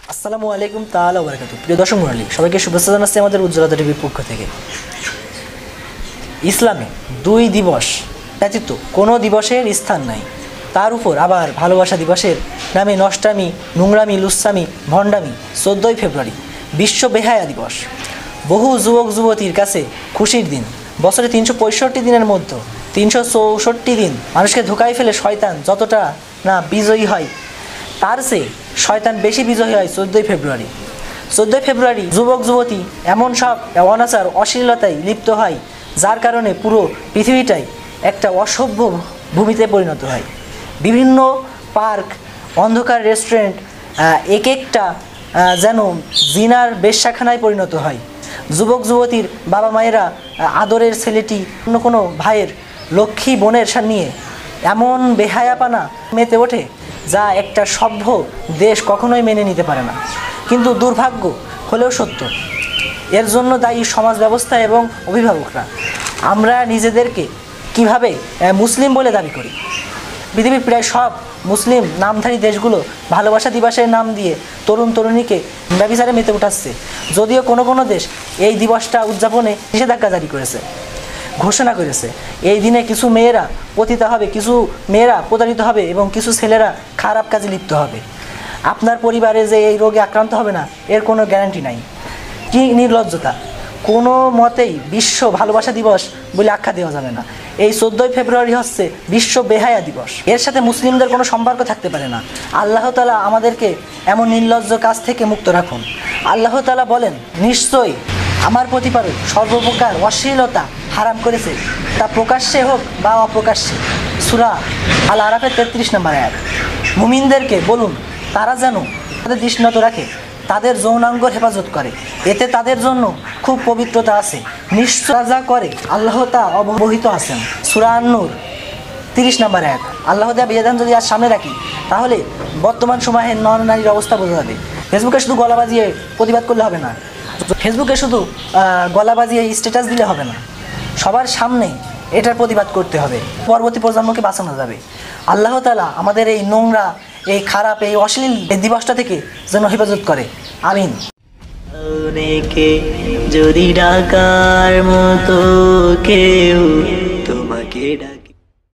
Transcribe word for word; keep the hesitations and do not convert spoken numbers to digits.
আসসালামু আলাইকুম তাআলা ওয়া বারাকাতুহু। প্রিয় দর্শক মণ্ডলী, সবাইকে শুভেচ্ছা জানাচ্ছি আমাদের উজ্জ্বলতা টিভির পক্ষ থেকে। ইসলামে দুই দিবস ব্যতীত কোনো দিবসের স্থান নাই। তার উপর আবার ভালোবাসা দিবসের নামে নষ্টামি, নোংরামি, লুচ্ছামি, ভণ্ডামি চোদ্দোই ফেব্রুয়ারি বিশ্ব বেহায়া দিবস। বহু যুবক যুবতীর কাছে খুশির দিন। বছরে তিনশো পঁয়ষট্টি দিনের মধ্যে তিনশো চৌষট্টি দিন মানুষকে ধোকায় ফেলে শয়তান যতটা না বিজয়ী হয়, তার চেয়ে শয়তান বেশি বিজয়ী হয় চোদ্দোই ফেব্রুয়ারি। চোদ্দোই ফেব্রুয়ারি যুবক যুবতী এমন সব অনাচার অশ্লীলতায় লিপ্ত হয়, যার কারণে পুরো পৃথিবীটাই একটা অসভ্য ভূমিতে পরিণত হয়। বিভিন্ন পার্ক, অন্ধকার রেস্টুরেন্ট এক একটা যেন জিনার বেশ্যাখানায় পরিণত হয়। যুবক যুবতীর বাবা মায়েরা আদরের ছেলেটি অন্য কোনো ভাইয়ের লক্ষ্মী বোনের নিয়ে এমন বেহায়াপানা মেতে ওঠে, যা একটা সভ্য দেশ কখনোই মেনে নিতে পারে না। কিন্তু দুর্ভাগ্য হলেও সত্য, এর জন্য দায়ী সমাজ ব্যবস্থা এবং অভিভাবকরা। আমরা নিজেদেরকে কিভাবে মুসলিম বলে দাবি করি? পৃথিবীর প্রায় সব মুসলিম নামধারী দেশগুলো ভালোবাসা দিবসের নাম দিয়ে তরুণ তরুণীকে ব্যভিচারে মেতে উঠাচ্ছে। যদিও কোনো কোনো দেশ এই দিবসটা উদযাপনে নিষেধাজ্ঞা জারি করেছে, ঘোষণা করেছে এই দিনে কিছু মেয়েরা পতিতা হবে, কিছু মেয়েরা প্রতারিত হবে এবং কিছু ছেলেরা খারাপ কাজে লিপ্ত হবে। আপনার পরিবারে যে এই রোগে আক্রান্ত হবে না, এর কোনো গ্যারান্টি নাই। কি নির্লজ্জতা! কোনো মতেই বিশ্ব ভালোবাসা দিবস বলে আখ্যা দেওয়া যাবে না। এই চোদ্দোই ফেব্রুয়ারি হচ্ছে বিশ্ব বেহায়া দিবস। এর সাথে মুসলিমদের কোনো সম্পর্ক থাকতে পারে না। আল্লাহ তাআলা আমাদেরকে এমন নির্লজ্জ কাজ থেকে মুক্ত রাখুন। আল্লাহ তাআলা বলেন, নিশ্চয়ই আমার প্রতিপালক সর্বপ্রকার অশ্লীলতা হারাম করেছে, তা প্রকাশ্যে হোক বা অপ্রকাশ্যে। সূরা আল আরাফের তেত্রিশ নম্বর আয়াত। মুমিনদেরকে বলুন তারা যেন তাদের দৃষ্টিনত রাখে, তাদের যৌনাঙ্গর হেফাজত করে, এতে তাদের জন্য খুব পবিত্রতা আছে। নিশ্চয় যা করে আল্লাহ তা অবহিত আছেন। সূরা আন-নূর তিরিশ নম্বর আয়াত। আল্লাহ দেয়া বিধান যদি আজ সামনে রাখি, তাহলে বর্তমান সময়ে নর নারীর অবস্থা বোঝা যাবে। ফেসবুকে শুধু গলা বাজিয়ে প্রতিবাদ করলে হবে না, ফেসবুকে শুধু গলা বাজিয়ে স্ট্যাটাস দিলে হবে না, সবার সামনে এটার প্রতিবাদ করতে হবে। পরবর্তী প্রজন্মকে বাঁচানো যাবে। আল্লাহ তাআলা আমাদের এই নোংরা, এই খারাপ, এই অশ্লীল এই দিবসটা থেকে যেন হেফাজত করে। আমিন। অনেকে যদি ডাকার মতো কেউ তোমাকে